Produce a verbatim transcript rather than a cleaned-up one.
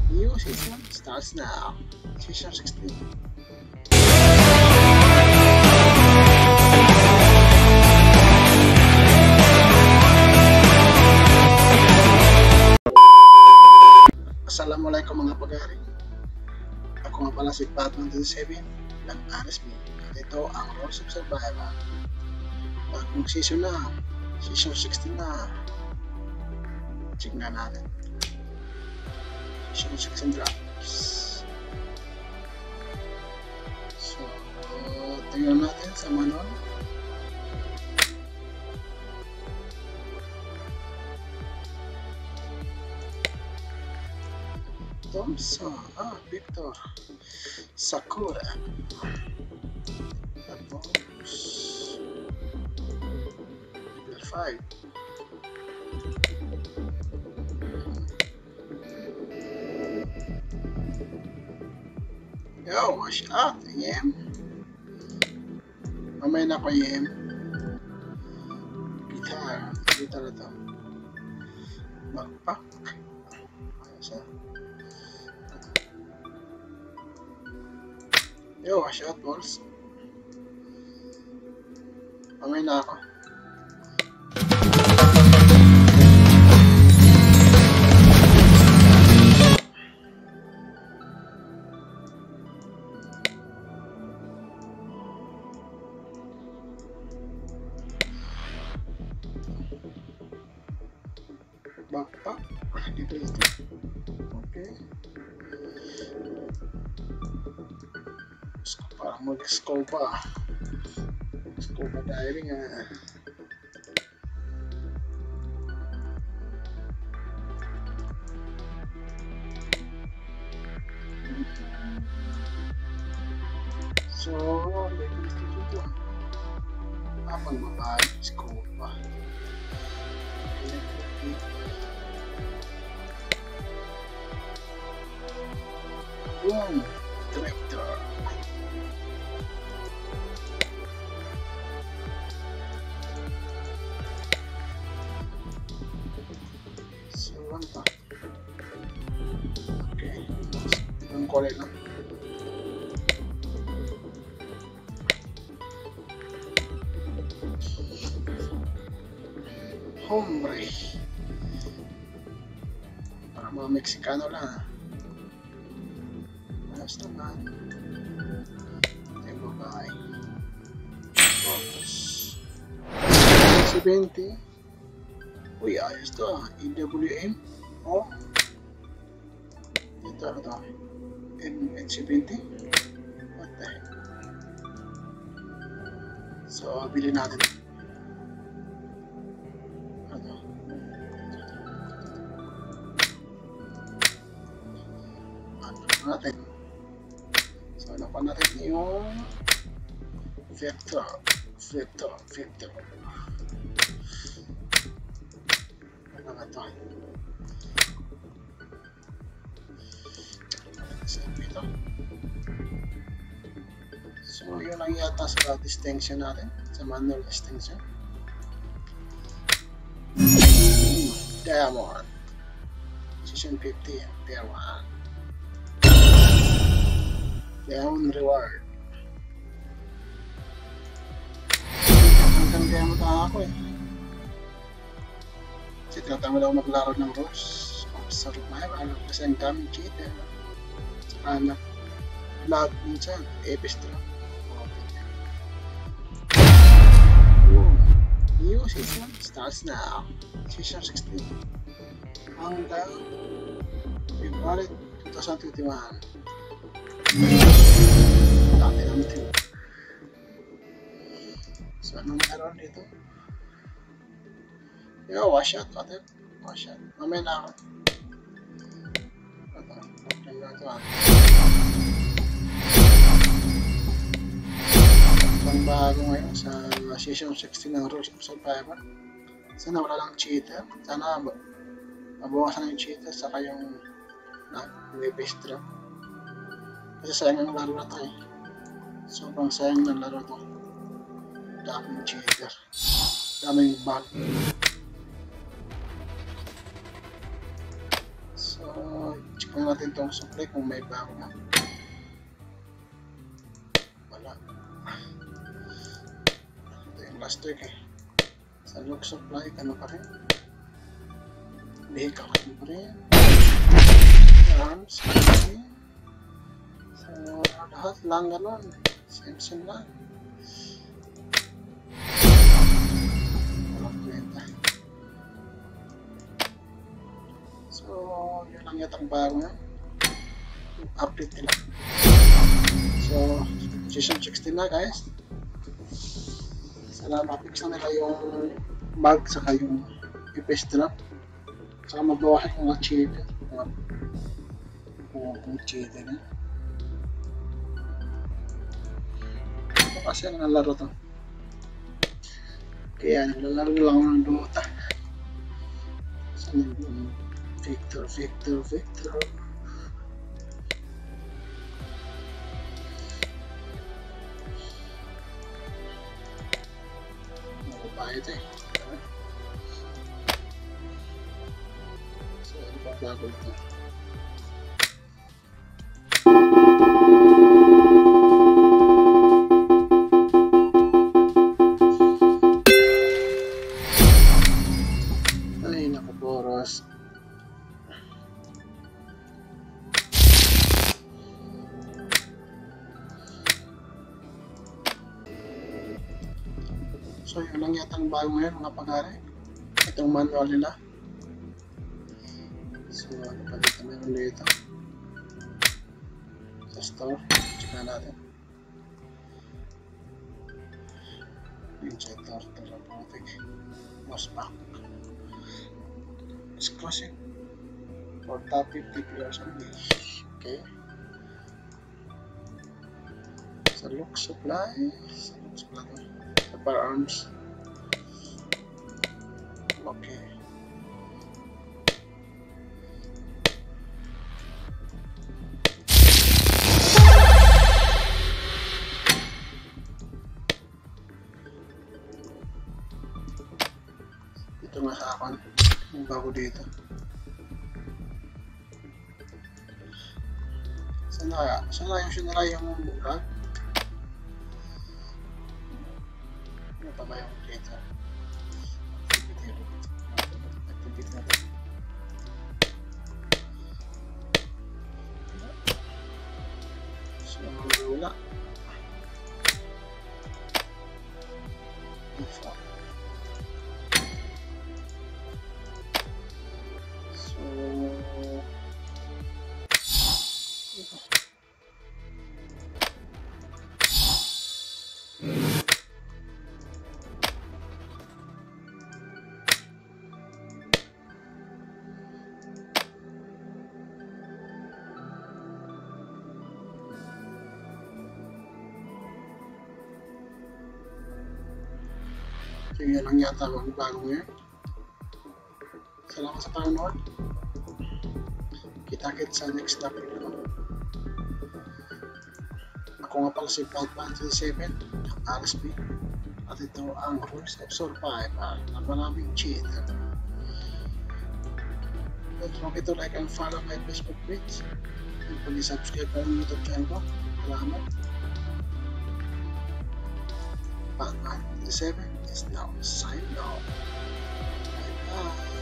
New season starts now. Season sixteen. Assalamualaikum mga pag-ari. Ako nga pala si Batman twenty-seven ng R S B. At ito ang Rules of Survival. Bagong season na. Season sixteen na. Check na natin. Season sixteen drops. So, tingnan natin sa manual. Thompson, ah, Victor, Sakura, tapos level five. Yo, watch out, E M. Mamaya na ko E M. Guitar, guitar ito. Backpack. Ayos ah. Yo, watch out, balls. Mamay na ako. Backpack. Dito ito. Okay. Parang mag-scuba scuba diving ah. So, level dito habang mabahay scuba boom, director. Okay, ang kulay lang. Hombre. Para mga Meksikano lang. Ayos naman. Yung babae. Focus. seventy. Uy, ayos to ah. E W M. Oh. Ito ano to? M H seventy. What the heck? So, bilhin natin. Ano? Ano natin? So, ano pa natin yung Vector. Vector. Vector. Ano nga to? Ito. So, yun lang yata sa distinction natin. Sa manual distinction. Diamond. Season fifty. Tier one. Diamond reward. Hanggang diamond na ako eh. Kasi tinatama lang ako maglaro ng rules. Survival. Kasi ang daming cheater. Anak lag minsan epistra. Oh, new season starts now. Season sixteen hanggang February twenty twenty-one. Dati naman ito. So anong meron dito? Yo, wash out, water. Wash out. Mamaya na ako. Pang bago ngayon sa season sixteen ng Rules of Survival. Sana wala lang cheater. Sana mabawasan yung cheater saka yung web-based drop. Kasi sayang ang laro na to eh. Sobrang sayang ng laro to. Daming cheater. Daming bug. So, Tingnan natin itong supply kung may bago na. Wala. Ito yung last week eh. Sa look supply, ano pa rin? Vehicle ano pa rin? Arms, ano pa rin? So, lahat lang ganun. Same same lang. Walang kwenta. So, yun lang yatang bago yan. Update nila. So, Season sixteen na guys. Sana mapix na nila yung bag saka yung F P S drop. Saka mabawasan yung mga cheater. Mga mga cheater na. Ito kasi ang nalaro to. Kaya nalalaro lang ng Dota. Saan yung Victor, Victor, Victor. Ito eh. So, ano pa bago ito? Ay, naku, Boros. So yun lang yatang bago ngayon mga pag-ari. Itong manual nila. So ano pa dito meron dito. Sa store. Check natin. Ninja Turtle Robotic. Mouse back. Exclusive. For top fifty players only. Okay. Sa look supply. Sa look supply. Firearms. Okay. Ito nga sa akin. Yung bago dito. Sana kaya? Sana ayusin nila yung vlog. Ano pa ba yung data? Activity Activity natin. So, wala. Info. So, ito. So yun lang yata ang bago ngayon. Salamat sa panonood. Kita-kits sa next na video. Ako nga pala si Batman seven, R S P. At ito ang Rules of Survival na maraming cheater. Don't forget to like and follow my Facebook page. And please subscribe to my YouTube channel ko. Salamat. Batman seven is now signed off. Bye bye.